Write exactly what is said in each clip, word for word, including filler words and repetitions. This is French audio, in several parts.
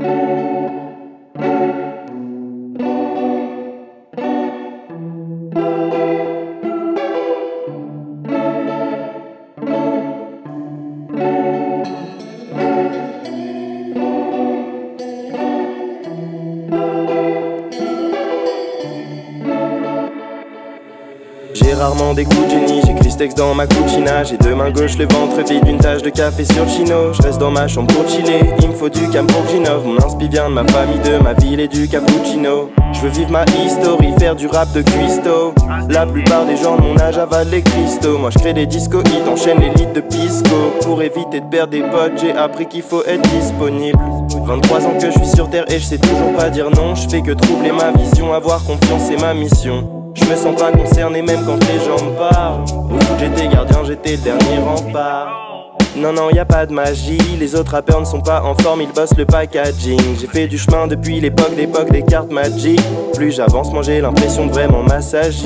J'ai rarement des coups de génie, j'écris ce texte dans ma cucina. J'ai deux mains gauches, le ventre vide, une tache de café sur le chino. Je reste dans ma chambre pour chiller, il me faut du cam pour que j'innove. Mon inspi vient de ma famille, de ma ville et du cappuccino. Je veux vivre ma history, faire du rap de cuistot. La plupart des gens de mon âge avalent les cristaux. Moi je crée des disco hits, enchaîne les litres de pisco. Pour éviter de perdre des potes, j'ai appris qu'il faut être disponible. Vingt-trois ans que je suis sur terre et je sais toujours pas dire non. Je fais que troubler ma vision, avoir confiance c'est ma mission. Je me sens pas concerné même quand les gens me parlent. Au foot j'étais gardien, j'étais le dernier rempart. Non non y a pas de magie, les autres rappeurs ne sont pas en forme, ils bossent le packaging. J'ai fait du chemin depuis l'époque d'époque des cartes Magic. Plus j'avance, moi j'ai l'impression de vraiment m'assagir.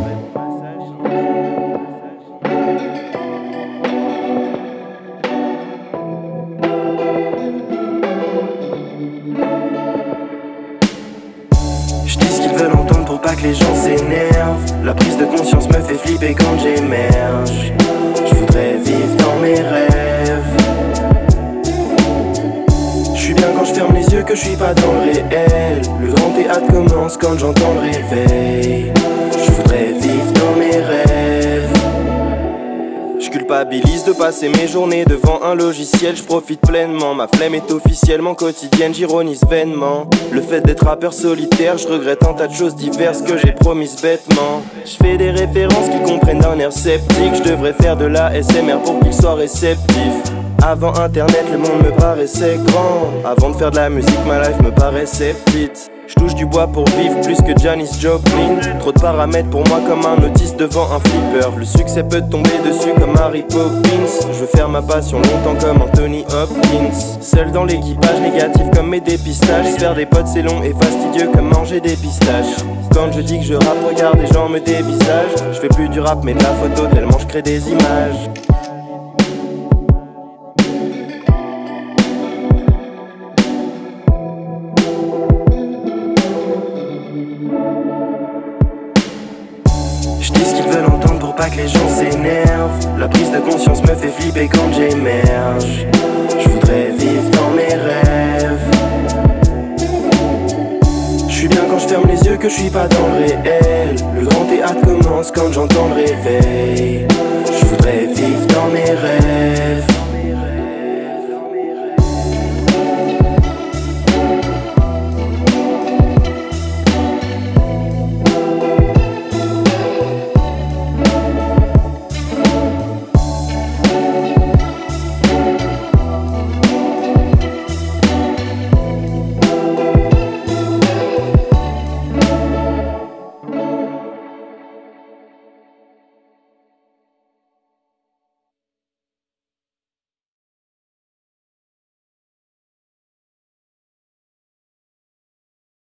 Je dis ce qu'ils veulent entendre pour pas que les gens s'énervent. La prise de conscience me fait flipper quand j'émerge. Je voudrais vivre dans mes rêves. Je suis bien quand je ferme les yeux, que je suis pas dans le réel. Le grand théâtre commence quand j'entends le réveil. Je voudrais vivre dans mes rêves. Je culpabilise de passer mes journées devant un logiciel. Je profite pleinement, ma flemme est officiellement quotidienne. J'ironise vainement le fait d'être rappeur solitaire. Je regrette un tas de choses diverses que j'ai promises bêtement. Je fais des références qui comprennent d'un air sceptique. Je devrais faire de l'A S M R pour qu'il soit réceptif. Avant internet le monde me paraissait grand. Avant de faire de la musique ma life me paraissait petite. Je touche du bois pour vivre plus que Janis Joplin. Trop de paramètres pour moi comme un autiste devant un flipper. Le succès peut tomber dessus comme Mary Poppins. Je veux faire ma passion longtemps comme Anthony Hopkins. Seul dans l'équipage, négatif comme mes dépistages. Se faire des potes c'est long et fastidieux comme manger des pistaches. Quand je dis que je rappe, regarde les gens me dévisagent. Je fais plus du rap mais de la photo tellement je crée des images. Je dis ce qu'ils veulent entendre pour pas que les gens s'énervent. La prise de conscience me fait flipper quand j'émerge. Je voudrais vivre dans mes rêves. Je suis bien quand je ferme les yeux, que je suis pas dans le réel. Le grand théâtre commence quand j'entends le réveil. Je voudrais vivre dans mes rêves.